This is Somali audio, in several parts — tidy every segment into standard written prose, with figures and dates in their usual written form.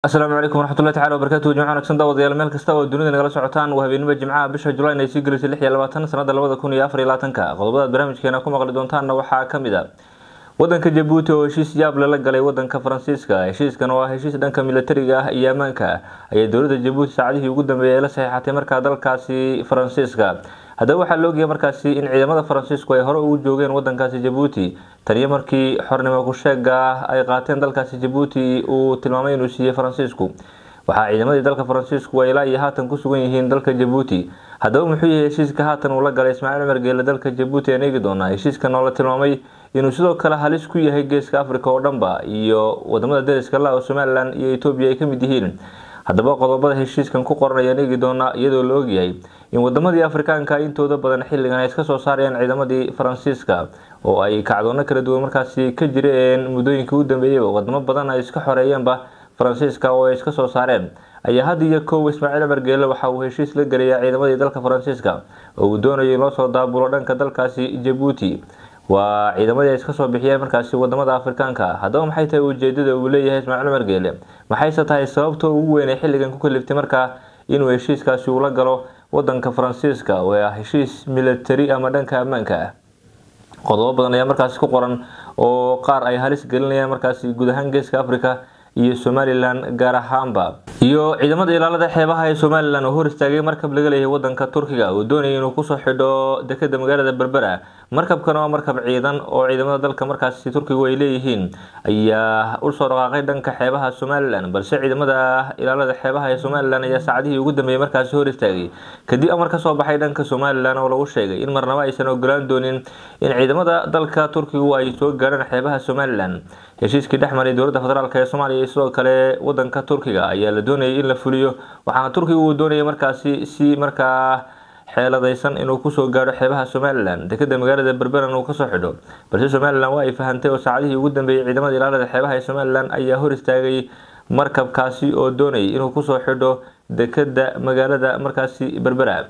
السلام عليكم ورحمة الله تعالى وبركاته. جماعة نكسن داود يا المال كستا والدنيا نقل سعوتان وهبينما جمعة بشهر جولاي نيسي جلسي اللحية لباتن سنة لبدا كوني أفري لاتنكا قضبات برامج كينا كوما قلدونتان وحا كامدا ودنka Djibouti oo heshiis yaab la galay wadanka Faransiiska. Heshiiskan waa heshiis dhanka militariga ah iyo amaanka ay dawladda Djibouti saacadihii ugu dambeeyay la saxiixatay markaa dalkaasi Faransiiska. Hadda waxaa loo geeyay markaasi in ciidamada Faransiisku ay hore ugu joogeen wadankaasi Djibouti taniyo markii xornimo ku sheega ay qaateen dalkaasi Djibouti uu tilmaamay inuu siiyay Faransiisku. waxaa ciidamadii dalka Faransiisku ay ilaa iyo haatan ku sugan yihiin dalka Djibouti. Haddaba muxuu yahay heshiiska haatan uu la galay Ismaaciil Cumar Geele dalka Djibouti ee eegi doona heshiiskan oo la tilmaamay inuu sidoo kale halis ku yahay geeska Afrika oo dhanba iyo wadamada deriska la oo Somaliland iyo Ethiopia ay kamid yihiin. Haddaba qodobada heshiiskan ku qoran ayaa eegi doona iyadoo la ogyahay in wadamadii Afrikaanka intooda badan xilligan ay iska soo saareen ciidamadii Faransiiska oo ay kacdoona kala duwan markaasi ka jireen muddooyinkii u dambeeyay wadamo badan ay iska xoreeyeenba Faransiiska oo ay iska soo saareen ayaa had iyo koow Ismaaciil Cumar Geele waxa uu heshiis la galay ciidamadii dalka Faransiiska oo uu doonayo in loo soo daabulo dhanka dalkaasi Djibouti waa ciidamadii iska soo bixiyeen markaasi wadamada Afrikaanka. Haddaba maxay tahay ujeedada uu leeyahay Ismaaciil Cumar Geele maxay tahay sababta ugu weyn ee xilligan ku kaliftay markaa inuu heshiiskaasi uu la galo wadanka Faransiiska oo ah heshiis military ama dhanka amaanka. qodobo badan ayaa markaasi ku qoran oo qaar ay halis gelinayaan markaasi guud ahaan geeska Afrika iyo Somaliland gaar ahaanba iyo ciidamada ilaalada xeebaha ee Somaliland oo hor istaagay markab laga leeyahay wadanka Turkiga oo doonayay inuu ku soo xidho dekedda magaalada Berbera. markabkan waa markab ciidan oo ciidamada dalka markaasi Turkiga ay leeyihiin ayaa u soo dhaqaaqay dhanka xeebaha Somaliland balse ciidamada ilaalada xeebaha ee Somaliland ayaa saacadihii ugu dambeeyay markaasi hor istaagay kadib amar ka soo baxay dhanka Somaliland oo lagu sheegay in marnaba aysan ogolaan doonin in ciidamada dalka Turkiga ay soo gaaraan xeebaha Somaliland. heshiiskii dhexmaray dowladda federaalka ee Soomaaliya sidoo kale wadanka Turkiga ayaa la doonayay in la fuliyo waxaana Turkiga uu doonayay markaasi si markaa xeeladaysan inuu ku soo gaaro xeebaha Somaliland dekedda magaalada Berbera uu ka soo xidho balse Somaliland waa ay fahantay oo saacadihii ugu dambeeyay ciidamada ilaalada xeebaha ee Somaliland ayaa hor istaagay markabkaasi oo doonayay inuu ku soo xidho dekedda magaalada markaasi Berbera.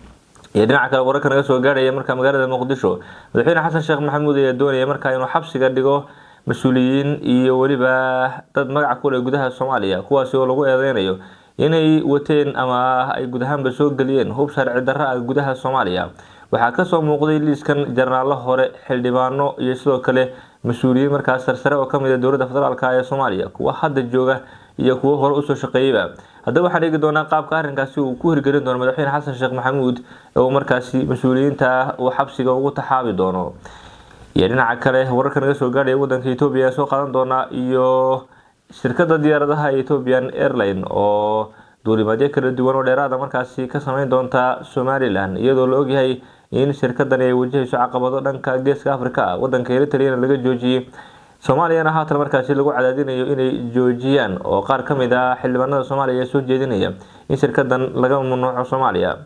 iyo dhinaca kale wararka naga soo gaaraya markaa magaalada Muqdisho madaxweyne Xasan Sheekh Maxamuud ayaa doonayay markaa inuu xabsiga dhigo mas'uuliyiin iyo waliba dad magac ku leh gudaha Soomaaliya kuwaas oo lagu eedeynayo inay wateen ama ay gudahanba soo galiyeen hub sharci darro ah gudaha Soomaaliya. waxaa ka soo muuqday liiskan jarnaalo hore xildhibaano iyo sidoo kale mas'uuliyiin markaas sarsare oo kamid ah dowladda federaalka ee Soomaaliya kuwa hadda jooga iyo kuwa hore u soo shaqeeyay. haddaba waxaan eegi doonaa qaabka arrinkaasi uu ku hirgelin doono madaxweyne Xasan Sheekh Maxamuud oo markaasi mas'uuliyiinta uu xabsiga ugu taxaabi doono. iyo dhinaca kale wararka naga soo gaaraya wadanka Ethiopia soo qaadan doona iyo shirkadda diyaaradaha Ethiopian Airlines oo duulimaadyo kala duwan oo dheeraad ah markaasi ka sameyn doonta Somaliland iyadoo la ogyahay in shirkaddan ay wajahayso caqabado dhanka geeska Afrika wadanka Eritrea laga joojiyay Soomaaliyana haatan markaasi lagu cadaadinayo inay joojiyaan oo qaar kamid ah xildhibaanada Soomaaliya soo jeedinaya in shirkaddan laga mamnuuco Soomaaliya.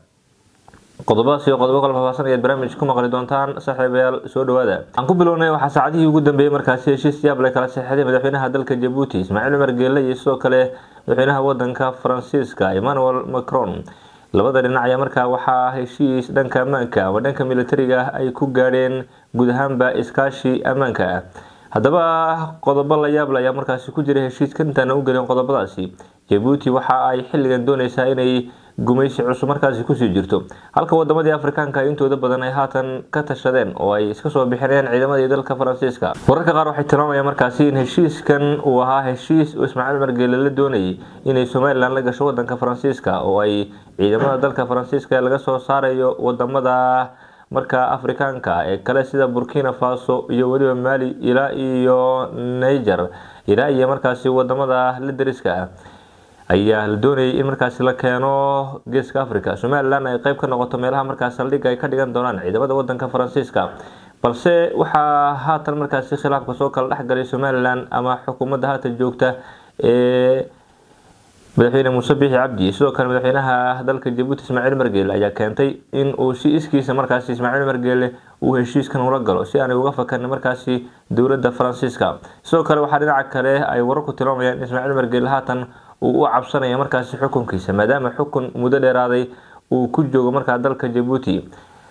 qodobo kala faahfaahsan ee barnaamij ku maqli doontaan saaxiibayaal soo dhawaada. aan ku bilownay waxaa saacadihii ugu dambeeyay markaasi heshiis yaab la kala saxiixday madaxweynaha dalka Djibouti Ismaaciil Cumar Geele iyo sidoo kale madaxweynaha wadanka Faransiiska Emmanuel Macron. labada dhinac ayaa markaa waxaa heshiis dhanka amaanka ama dhanka militariga ay ku gaareen guud ahaanba iskaashi amaanka. haddaba qodobo la yaab leh ayaa markaasi ku jira heshiiskan intaan u gelin qodobadaasi. Djibouti waxa ay xilligan doonaysaa inay gumaysi cusub markaasi ku sii jirto halka wadamadii Afrikaanka intooda badan ay haatan ka tashadeen oo ay iska soo bixinayaan ciidamadii dalka Faransiiska. wararka qaar waxay tilmaamayaan markaasi in heshiiskan uu ahaa heshiis oo Ismaaciil Cumar Geele la doonayay inay Somaliland la gasho wadanka Faransiiska oo ay ciidamada dalka Faransiiska laga soo saarayo wadamada marka Afrikaanka ee kale sida Burkina Faso iyo waliba Mali ilaa iyo Niger ilaa iyo markaasi wadamada la deriska ayaa la doonayay in markaasi la keeno geeska Afrika. Somaliland ay qayb ka noqoto meelaha markaas saldhig ay ka dhigan doonaan ciidamada wadanka Faransiiska balse waxaa haatan markaasi khilaafka soo kala dhaxgalay Somaliland ama xukuumadda haatan joogta ee madaxweyne Muuse Biixi Cabdi sidoo kale madaxweynaha dalka Djibouti Ismaaciil Cumar Geele ayaa keentay in uu si iskiisa markaasi Ismaaciil Cumar Geele uu heshiiskan ula galo si aan uga fakan markaasi dowladda Faransiiska. sidoo kale waxaa dhinaca kale ay wararku tilmaamayaan Ismaaciil Cumar Geele haatan uu u cabsanaya markaasi xukunkiisa maadaama xukun muddo dheeraaday uu ku joogo markaa dalka Djibouti.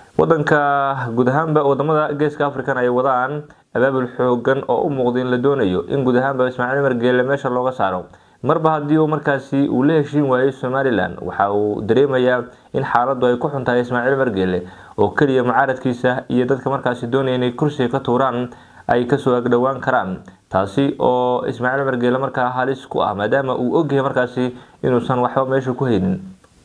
wadanka guud ahaanba wadamada geeska Afrika ay wadaan abaabul xoogan oo u muuqda in la doonayo in guud ahaanba Ismaaciil Cumar Geele meesha looga saaro marba haddii uu markaasi uu la heshiin waayay Somaliland waxa uu dareemayaa in xaaladdu ay ku xuntahay Ismaaciil Cumar Geele oo kaliya mucaaradkiisa iyo dadka markaasi doonaya inay kursiga ka tuuraan ay ka soo agdhawaan karaan taasi oo Ismaaciil Cumar Geele markaa halis ku ah maadaama uu ogyahay markaasi inuusan waxba meesha ku haynin.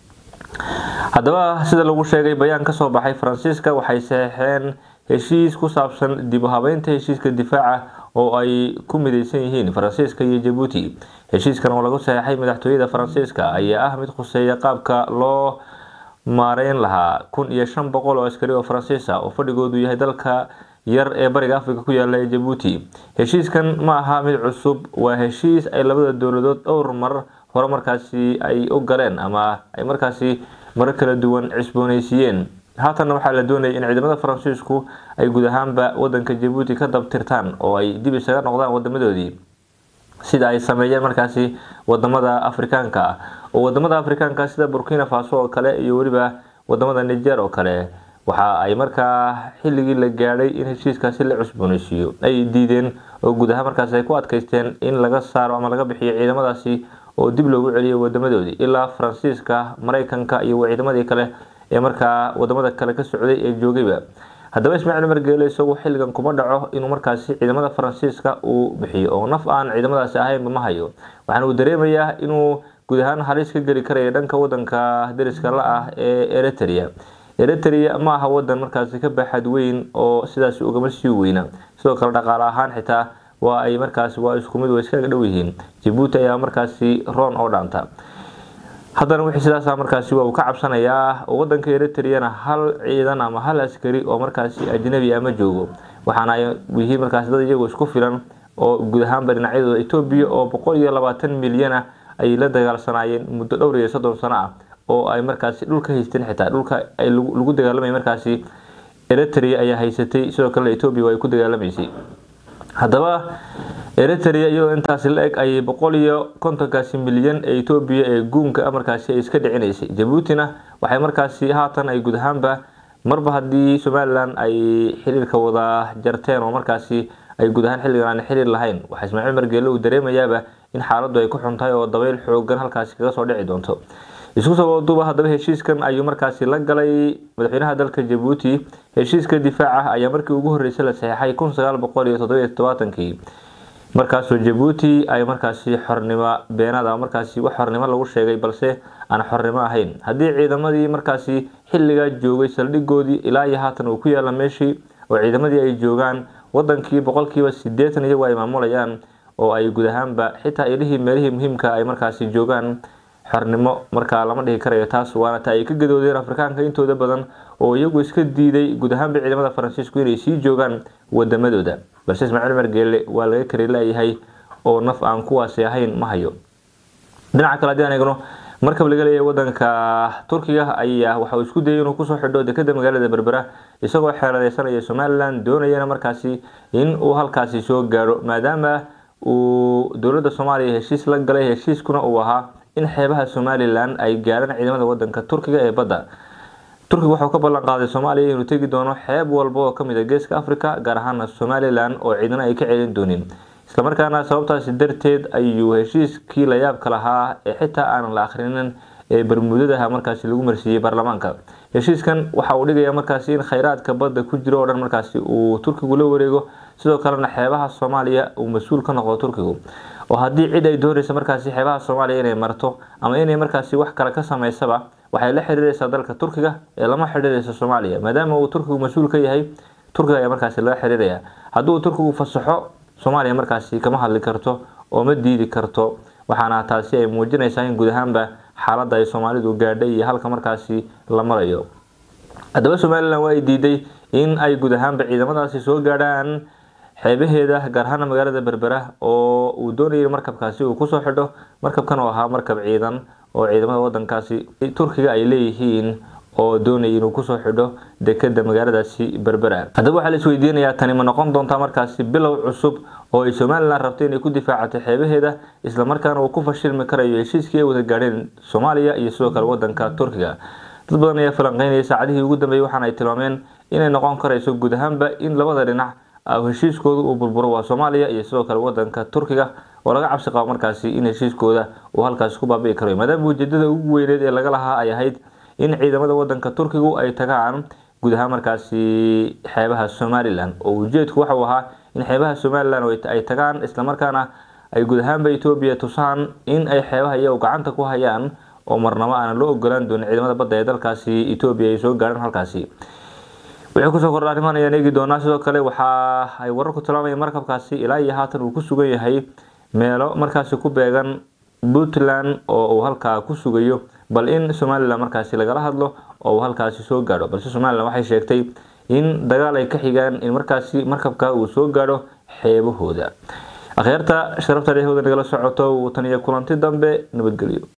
haddaba sida lagu sheegay bayaan ka soo baxay Faransiiska waxay saxeexeen heshiis ku saabsan dib u habeynta heshiiska difaaca oo ay ku midaysan yihiin Faransiiska iyo Djibouti. heshiiskan oo lagu saxeexay madaxtooyada Faransiiska ayaa ah mid khuseeya qaabka loo maareyn lahaa 1500 oo askari oo Faransiis ah oo fadhigoodu yahay dalka yar ee bariga Afrika ku yaala ee Djibouti. heshiiskan ma aha mid cusub, waa heshiis ay labada dawladood dhowr mar hore markaasi ay u galeen ama ay markaasi marar kala duwan cusboonaysiiyeen. haatan waxaa la doonayay in ciidamada Faransiisku ay guud ahaanba wadanka Djibouti ka dabtirtaan oo ay dib isaga noqdaan wadamadoodii sida ay sameeyeen markaasi wadamada Afrikaanka ah oo wadamada Afrikaanka sida Burkina Faso oo kale iyo waliba wadamada Niger oo kale waxa ay markaa xilligii la gaaray in heshiiskaasi la cusboonaysiiyo ay diideen oo guud ahaan markaas ay ku adkaysteen in laga saaro ama laga bixiyo ciidamadaasi oo dib loogu celiyo wadamadoodii ilaa Faransiiska, Mareykanka iyo ciidamadii kale ee markaa wadamada kale ka socday ee joogayba. haddaba Ismaaciil Cumar Geele isagoo xilligan kuma dhaco inuu markaasi ciidamada Faransiiska uu bixiyo oo naf aan ciidamadaasi ahayn ma hayo, waxaana uu dareemayaa inuu guud ahaan halis ka geli karayo dhanka wadanka dariska la ah ee Eritrea ma aha wadan markaasi ka baaxad weyn oo sidaas ugama sii weyna, sidoo kale dhaqaale ahaan xitaa waa ay markaasi waa isku mid way iska dhow yihiin. Djibouti ayaa markaasi roon oo dhaanta, haddana wixii sidaas markaasi waa uu ka cabsanayaa oo wadanka Eritrea hal ciidan ama hal askari oo markaasi ajnabi ama joogo, waxaana ay yihiin markaasi dad iyagu isku filan oo guud ahaan dhinacyadooda Itoobiya oo 120 milyan ay la dagaalsanayeen muddo dhowr iyo 30 sano ah oo ay markaasi dhulka haysteen, xitaa dhulka ay lagu dagaalamay markaasi Eritrea ayaa haysatay, sidoo kale Itoobiya way ku dagaalamaysay. haddaba Eritrea iyo intaas la eg ay 150 milyan ee Itoobiya ee guunka markaasi iska dhicinaysay. Djiboutina waxay markaasi haatan ay guud ahaanba marba haddii Somaliland ay xiriirka wada jarteen oo markaasi ay guud ahaan xilligan aan xiriir lahayn, waxa Ismaaciil Cumar Geele uu dareemayaaba in xaaladdu ay ku xuntahay oo dabayl xooggan halkaasi kaga soo dhici doonto. isku soo duuba haddaba heshiiskan ayuu markaasi la galay madaxweynaha dalka Djibouti. heshiiska difaaca ayaa markii ugu horeysay la saxeexay 1977 markaasoo Djibouti ay markaasi xornimo beenada markaasi wax xornimo lagu sheegay balse aan xornimo ahayn. haddii ciidamadii markaasi xilliga joogay saldhigoodii ilaa iyo haatan uu ku yaala meeshii oo ciidamadii ay joogaan wadankii 80% iyagu ay maamulayaan oo ay guud ahaanba xitaa meelihii muhiimka ay markaasi joogaan, xornimo markaa lama dhihi karayo. taas waana ta ay ka gadoodeen Afrikaanka intooda badan oo iyagu iska diiday guud ahaan ciidamada Faransiisku inay sii joogaan wadamadooda, balse Ismaaciil Cumar Geele waa laga kari leeyahay oo naf aan kuwaasi ahayn ma hayo. dhinaca kale hadii aan eegno markab laga leeyahay wadanka Turkiga ayaa waxa uu isku dayay inuu ku soo xidho dekedda magaalada Berbera isagoo xeeladeysanaya Somaliland doonayana markaasi in uu halkaasi soo gaaro maadaama uu dawladda Soomaaliya heshiis la galay. heshiiskuna uu ahaa in xeebaha Somaliland ay gaaraan ciidamada wadanka Turkiga ee badda. Turkiga wuxuu ka ballan qaaday Soomaaliya inuu tagi doono xeeb walba oo kamid ah geeska Afrika, gaar ahaan Somaliland oo ciidana ay ka celin dooneen. isla markaana sababtaas darteed ayuu heshiiskii la yaabka lahaa ee xitaa aan la akhrinin ee Bermuudada markaasi lagu marsiiyay baarlamaanka. heshiiskan waxa uu dhigayaa markaasi in kheyraadka badda ku jiro oo dhan markaasi uu Turkigu la wareego, sidoo kalena xeebaha Soomaaliya uu mas'uul ka noqdo Turkigu. oo haddii cid ay doonayso markaasi xeebaha Soomaaliya inay marto ama inay markaasi wax kale ka sameysaba waxay la xiriiraysaa dalka Turkiga ee lama xiriirayso Soomaaliya, maadaama uu Turkigu mas'uul ka yahay. Turkiga ayaa markaasi la xiriiraya. hadduu Turkigu fasaxo Soomaaliya markaasi kama hadli karto oo ma diidi karto, waxaana taasi ay muujinaysaa in guud ahaanba xaaladda ay Soomaalidu gaadhay iyo halka markaasi la marayo. haddaba Somaliland way diiday in ay guud ahaanba ciidamadaasi soo gaadhaan xeebaheeda, gaar ahaan magaalada Berbera oo uu doonayay markabkaasi uu ku soo xidho. markabkan oo ahaa markab ciidan oo ciidamada wadankaasi Turkiga ay leeyihiin oo doonayay inuu ku soo xidho dekedda magaaladaasi Berbera. haddaba waxa la isweydiinayaa tani ma noqon doontaa markaasi bilow cusub oo ay Somaliland rabtay inay ku difaacato xeebaheeda isla markaana uu ku fashilmi karayo heshiiskii ay wada gaadheen Soomaaliya iyo sidoo kale wadanka Turkiga. dad badan ayaa falanqeynaya saacadihii ugu dambeeyay waxaana ay tilmaameen inay noqon karayso guud ahaanba in labada dhinac heshiiskoodu uu burburo waa Soomaaliya iyo sidoo kale wadanka Turkiga oo laga cabsi qabo markaasi in heshiiskooda uu halkaas ku baabi'i karo maadaama ujeedada ugu weyneed ee laga lahaa ay ahayd in ciidamada wadanka Turkigu ay tagaan gudaha markaasi xeebaha Somaliland oo ujeedku waxa uu ahaa in xeebaha Somaliland ay tagaan isla markaana ay gudahaan Itoobiya tusaan in ay xeebaha iyagu gacanta ku hayaan oo marnaba aan loo ogolaan doonin ciidamada badda ee dalkaasi Itoobiya ay soo gaaraan halkaasi wuxuu ku soo kordhay arrimahan ayaan eegi doonaa sidoo kale waxa ay warar ku tilmaamayaan markabkaasi ilaa iyo haatan uu ku sugan yahay meelo markaasi ku beegan Puntland oo uu halka ku sugayo bal in Somaliland markaasi lagala hadlo oo halkaasi soo gaaro balse Somaliland waxay sheegtay in dagaal ay ka xigaan in markaasi markabka uu soo gaaro xeebahooda akhirta sharafta leeyahay nagala socoto tan iyo kulanti dambe nabadgelyo